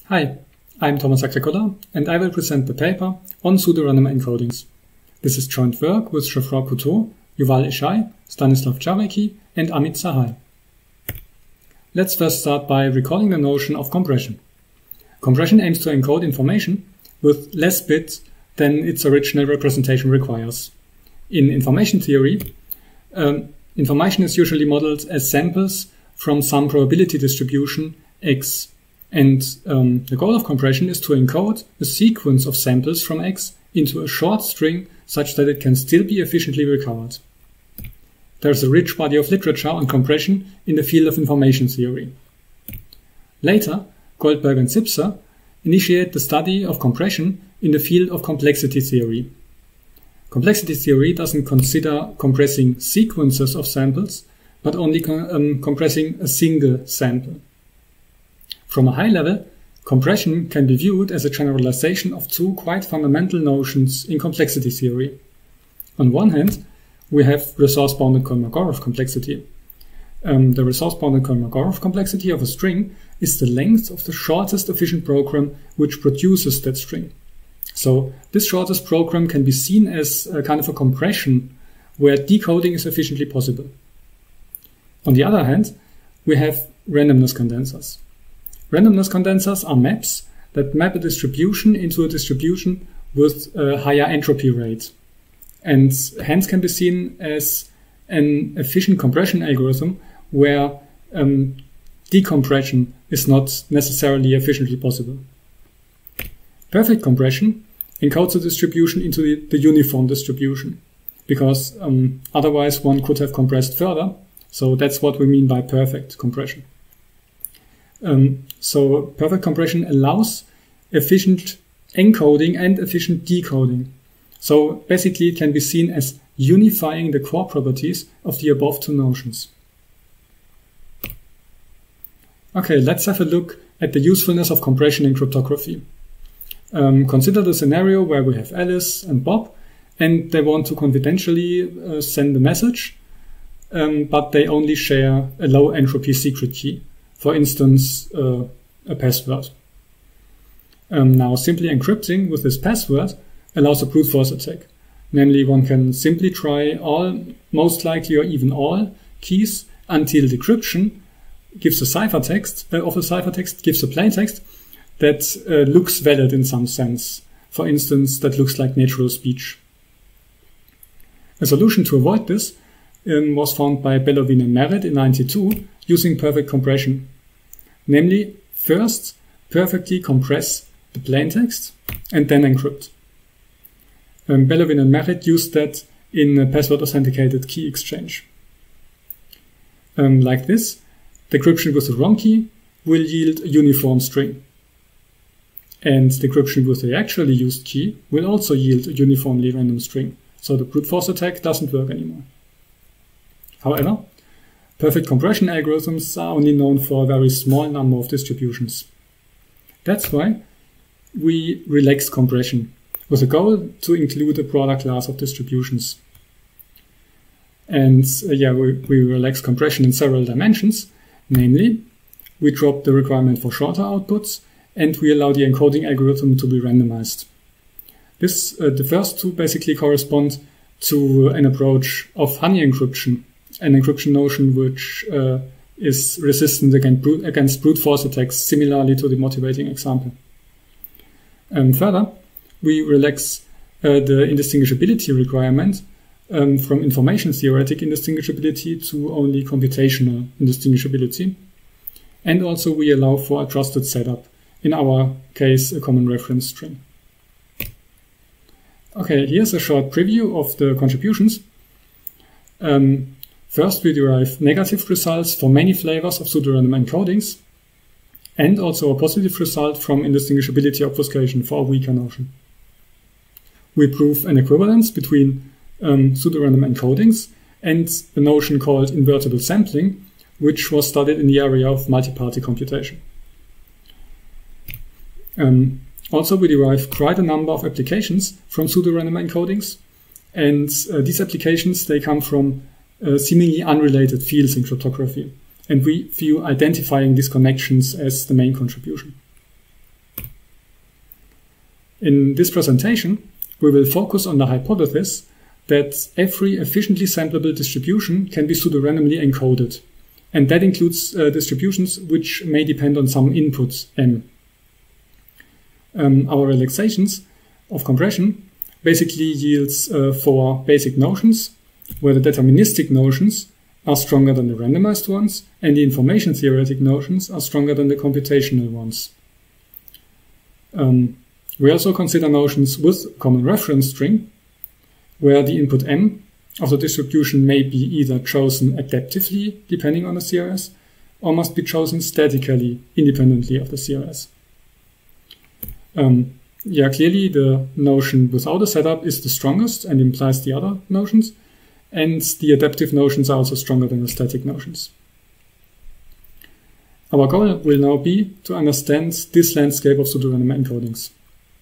Hi, I'm Thomas Agricola, and I will present the paper on pseudorandom encodings. This is joint work with Geoffroy Couteau, Yuval Ishai, Stanislav Jarecki, and Amit Sahai. Let's first start by recalling the notion of compression. Compression aims to encode information with less bits than its original representation requires. In information theory, information is usually modeled as samples from some probability distribution X. And the goal of compression is to encode a sequence of samples from X into a short string such that it can still be efficiently recovered. There's a rich body of literature on compression in the field of information theory. Later, Goldberg and Zipser initiate the study of compression in the field of complexity theory. Complexity theory doesn't consider compressing sequences of samples, but only compressing a single sample. From a high level, compression can be viewed as a generalization of two quite fundamental notions in complexity theory. On one hand, we have resource-bounded Kolmogorov complexity. The resource-bounded Kolmogorov complexity of a string is the length of the shortest efficient program which produces that string. So this shortest program can be seen as a kind of a compression where decoding is efficiently possible. On the other hand, we have randomness condensers. Randomness condensers are maps that map a distribution into a distribution with a higher entropy rate, and hence can be seen as an efficient compression algorithm where decompression is not necessarily efficiently possible. Perfect compression encodes a distribution into the uniform distribution, because otherwise one could have compressed further. So that's what we mean by perfect compression. So perfect compression allows efficient encoding and efficient decoding. So basically it can be seen as unifying the core properties of the above two notions. Okay, let's have a look at the usefulness of compression in cryptography. Consider the scenario where we have Alice and Bob, and they want to confidentially send a message, but they only share a low entropy secret key. For instance, a password. Now, simply encrypting with this password allows a brute force attack. Namely, one can simply try all, most likely or even all, keys until decryption gives a ciphertext, gives a plaintext that looks valid in some sense. For instance, that looks like natural speech. A solution to avoid this was found by Belovin and Merritt in 1992 using perfect compression. Namely, first perfectly compress the plaintext and then encrypt. Belovin and Merritt used that in a password-authenticated key exchange. Like this, decryption with the wrong key will yield a uniform string. And decryption with the actually used key will also yield a uniformly random string. So the brute force attack doesn't work anymore. However, perfect compression algorithms are only known for a very small number of distributions. That's why we relax compression with a goal to include a broader class of distributions. And we relax compression in several dimensions. Namely, we drop the requirement for shorter outputs and we allow the encoding algorithm to be randomized. The first two basically correspond to an approach of honey encryption, an encryption notion which is resistant against brute force attacks, similarly to the motivating example. Further, we relax the indistinguishability requirement from information theoretic indistinguishability to only computational indistinguishability. And also we allow for a trusted setup, in our case a common reference string. Okay, here's a short preview of the contributions. First, we derive negative results for many flavors of pseudorandom encodings, and also a positive result from indistinguishability obfuscation for a weaker notion. We prove an equivalence between pseudorandom encodings and a notion called invertible sampling, which was studied in the area of multi-party computation. Also, we derive quite a number of applications from pseudorandom encodings, and these applications, they come from seemingly unrelated fields in cryptography, and we view identifying these connections as the main contribution. In this presentation, we will focus on the hypothesis that every efficiently samplable distribution can be pseudo-randomly encoded, and that includes distributions which may depend on some input m. Our relaxations of compression basically yields 4 basic notions, where the deterministic notions are stronger than the randomized ones, and the information theoretic notions are stronger than the computational ones. We also consider notions with common reference string, where the input m of the distribution may be either chosen adaptively, depending on the CRS, or must be chosen statically, independently of the CRS. Clearly the notion without a setup is the strongest and implies the other notions, and the adaptive notions are also stronger than the static notions. Our goal will now be to understand this landscape of pseudorandom encodings.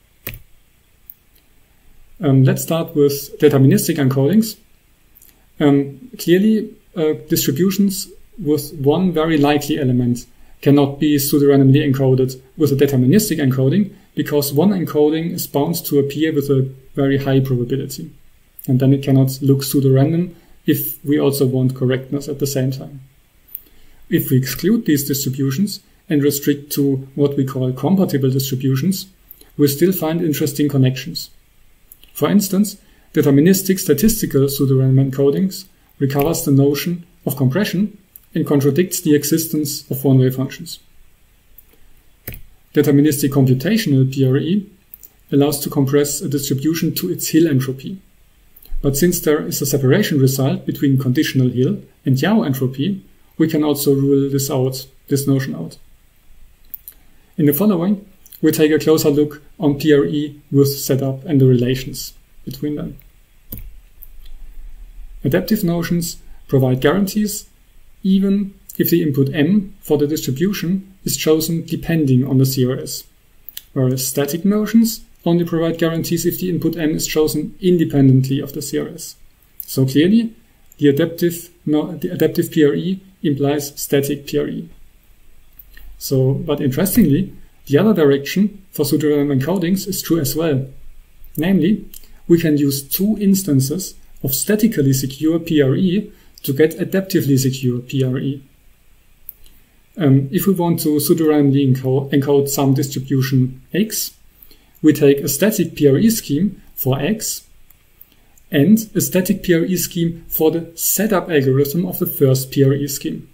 Let's start with deterministic encodings. Clearly, distributions with one very likely element cannot be pseudorandomly encoded with a deterministic encoding, because one encoding is bound to appear with a very high probability. And then it cannot look pseudorandom if we also want correctness at the same time. If we exclude these distributions and restrict to what we call compatible distributions, we still find interesting connections. For instance, deterministic statistical pseudorandom encodings recovers the notion of compression and contradicts the existence of one-way functions. Deterministic computational PRE allows to compress a distribution to its Hill entropy. But since there is a separation result between conditional Hill and Yau entropy, we can also rule this notion out. In the following, we take a closer look on PRE with setup and the relations between them. Adaptive notions provide guarantees even if the input m for the distribution is chosen depending on the CRS, whereas static notions only provide guarantees if the input m is chosen independently of the CRS. So clearly, the adaptive PRE implies static PRE. But interestingly, the other direction for pseudorandom encodings is true as well. Namely, we can use 2 instances of statically secure PRE to get adaptively secure PRE. If we want to pseudorandomly encode some distribution x, we take a static PRE scheme for x and a static PRE scheme for the setup algorithm of the first PRE scheme.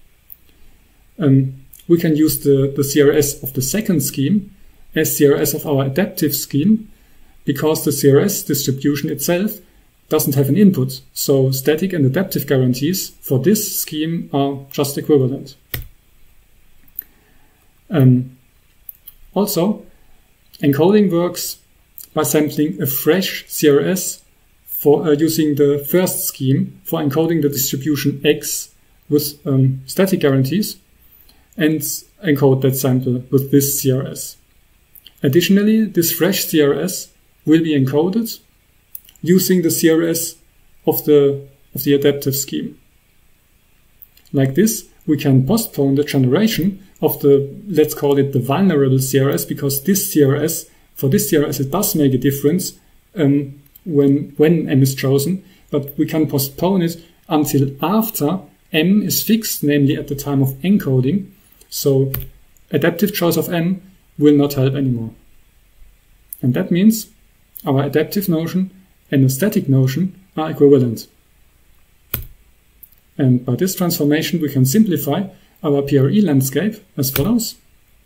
We can use the CRS of the second scheme as CRS of our adaptive scheme, because the CRS distribution itself doesn't have an input, so static and adaptive guarantees for this scheme are just equivalent. Also, encoding works by sampling a fresh CRS for using the first scheme for encoding the distribution x with static guarantees, and encode that sample with this CRS. Additionally, this fresh CRS will be encoded using the CRS of the adaptive scheme. Like this, we can postpone the generation of let's call it the vulnerable CRS, because for this CRS it does make a difference when m is chosen, but we can postpone it until after m is fixed, namely at the time of encoding, so adaptive choice of m will not help anymore. And that means our adaptive notion and the static notion are equivalent. And by this transformation we can simplify our PRE landscape as follows.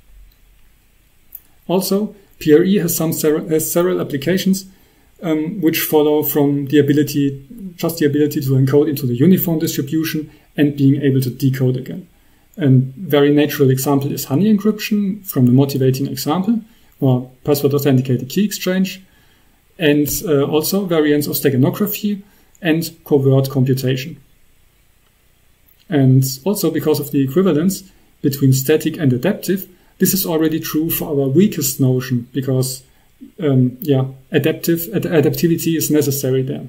Also, PRE has several applications which follow from the ability to encode into the uniform distribution and being able to decode again. A very natural example is honey encryption from the motivating example, or password authenticated key exchange, and also variants of steganography and covert computation. And also because of the equivalence between static and adaptive, this is already true for our weakest notion, because adaptivity is necessary there.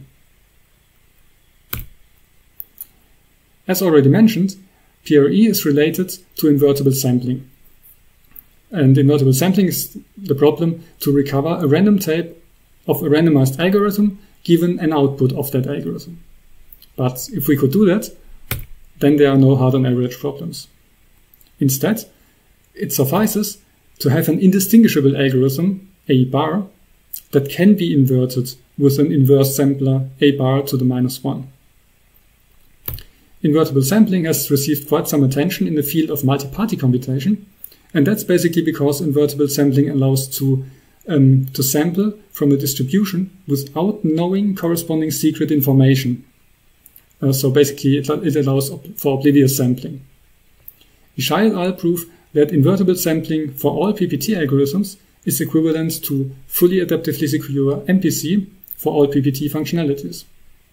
As already mentioned, PRE is related to invertible sampling. And invertible sampling is the problem to recover a random tape of a randomized algorithm given an output of that algorithm. But if we could do that, then there are no hard-on-average problems. Instead, it suffices to have an indistinguishable algorithm, A bar, that can be inverted with an inverse sampler A bar to the -1. Invertible sampling has received quite some attention in the field of multi-party computation, and that's basically because invertible sampling allows to sample from a distribution without knowing corresponding secret information. So basically it allows for oblivious sampling. Ishai et al. Prove that invertible sampling for all PPT algorithms is equivalent to fully adaptively secure MPC for all PPT functionalities.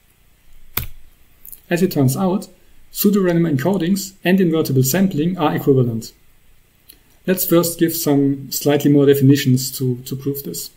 As it turns out, pseudorandom encodings and invertible sampling are equivalent. Let's first give some slightly more definitions to prove this.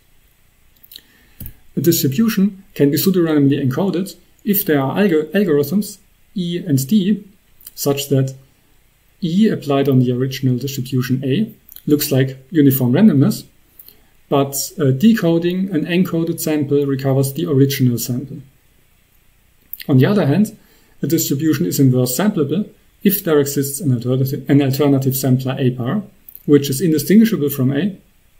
A distribution can be pseudorandomly encoded if there are algorithms E and D such that E applied on the original distribution A looks like uniform randomness, but decoding an encoded sample recovers the original sample. On the other hand, a distribution is inverse sampleable if there exists an alternative sampler A bar, which is indistinguishable from A,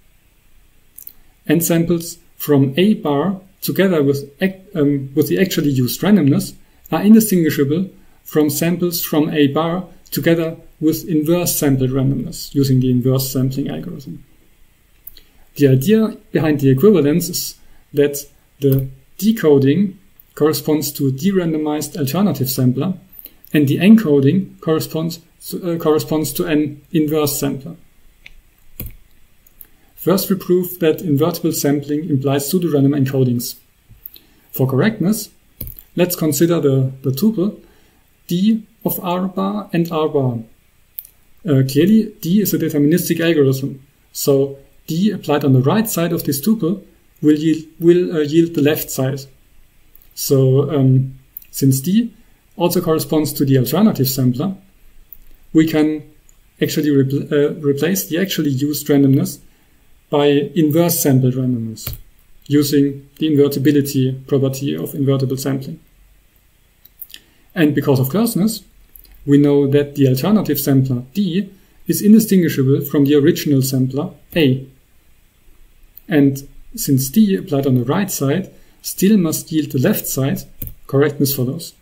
and samples from A bar together with the actually used randomness are indistinguishable from samples from A bar together with inverse sampled randomness using the inverse sampling algorithm. The idea behind the equivalence is that the decoding corresponds to a de-randomized alternative sampler and the encoding corresponds to an inverse sampler. First, we prove that invertible sampling implies pseudorandom encodings. For correctness, let's consider the tuple D of R bar and R bar. Clearly, D is a deterministic algorithm, so D applied on the right side of this tuple will yield the left side. So since D also corresponds to the alternative sampler, we can actually replace the actually used randomness by inverse sampled randomness using the invertibility property of invertible sampling. And because of closeness, we know that the alternative sampler D is indistinguishable from the original sampler A. And since D applied on the right side still must yield the left side, correctness follows.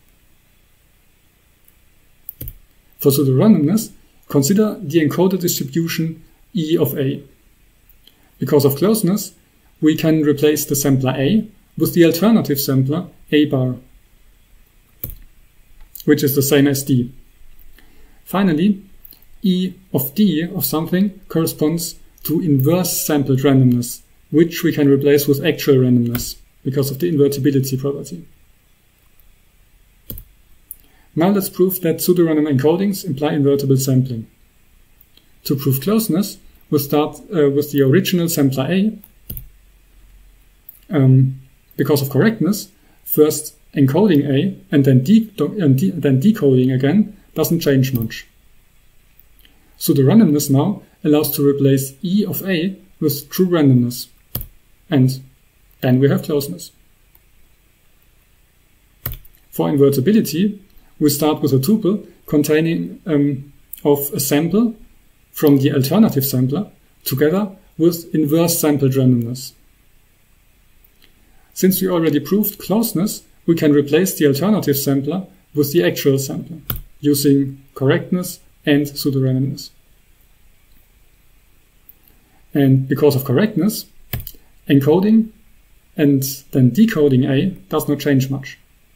For pseudorandomness, consider the encoded distribution E of A. Because of closeness, we can replace the sampler A with the alternative sampler A bar, which is the same as D. Finally, E of D of something corresponds to inverse sampled randomness, which we can replace with actual randomness because of the invertibility property. Now let's prove that pseudorandom encodings imply invertible sampling. To prove closeness, we'll start with the original sampler A. Because of correctness, first encoding A and then decoding again doesn't change much. Pseudorandomness now allows to replace E of A with true randomness, and then we have closeness. For invertibility, we start with a tuple containing of a sample from the alternative sampler together with inverse sampled randomness. Since we already proved closeness, we can replace the alternative sampler with the actual sampler using correctness and pseudorandomness. And because of correctness, encoding and then decoding A does not change much.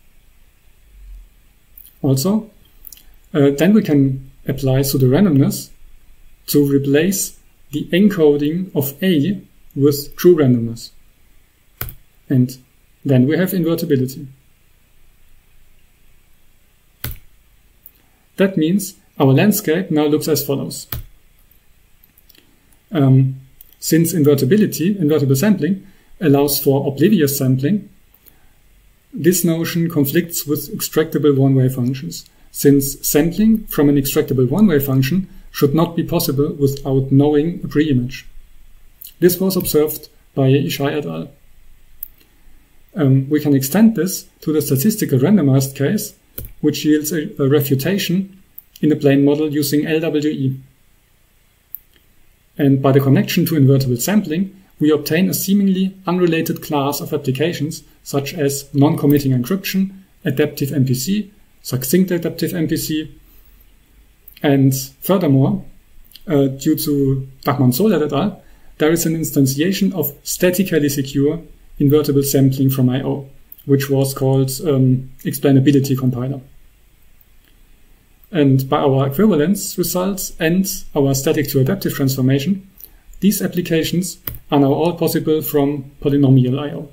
Also, then we can apply pseudorandomness to replace the encoding of A with true randomness. And then we have invertibility. That means our landscape now looks as follows. Since invertible sampling allows for oblivious sampling, this notion conflicts with extractable one-way functions, since sampling from an extractable one-way function should not be possible without knowing a pre-image. This was observed by Ishai et al. We can extend this to the statistical randomized case, which yields a refutation in the plane model using LWE. And by the connection to invertible sampling, we obtain a seemingly unrelated class of applications such as non-committing encryption, adaptive MPC, succinct adaptive MPC, and furthermore, due to Dachmann-Soler et al., there is an instantiation of statically secure invertible sampling from I/O, which was called explainability compiler. And by our equivalence results and our static to adaptive transformation, these applications are now all possible from polynomial I/O.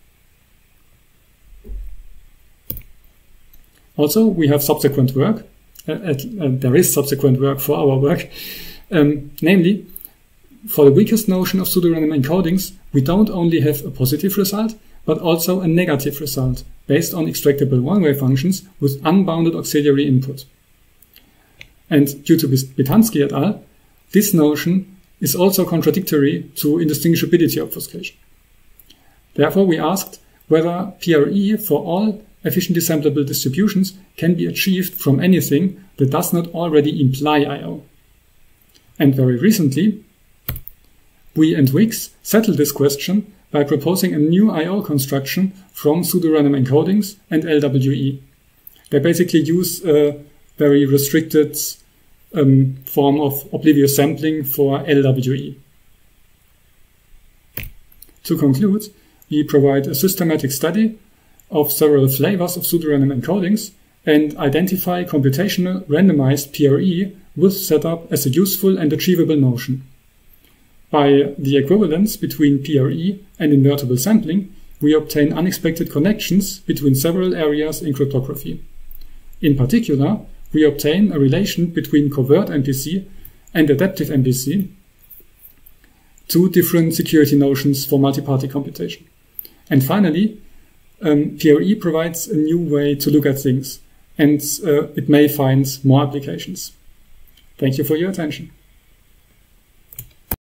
Also, we have subsequent work. There is subsequent work for our work. Namely, for the weakest notion of pseudorandom encodings, we don't only have a positive result, but also a negative result based on extractable one-way functions with unbounded auxiliary input. And due to Bitansky et al., this notion is also contradictory to indistinguishability obfuscation. Therefore, we asked whether PRE for all efficiently samplable distributions can be achieved from anything that does not already imply I/O. And very recently, we and Wix settled this question by proposing a new I/O construction from pseudorandom encodings and LWE. They basically use a very restricted form of oblivious sampling for LWE. To conclude, we provide a systematic study of several flavors of pseudorandom encodings and identify computational randomized PRE with setup as a useful and achievable notion. By the equivalence between PRE and invertible sampling, we obtain unexpected connections between several areas in cryptography. In particular, we obtain a relation between covert MPC and adaptive MPC, two different security notions for multi-party computation. And finally, PRE provides a new way to look at things, and it may find more applications. Thank you for your attention.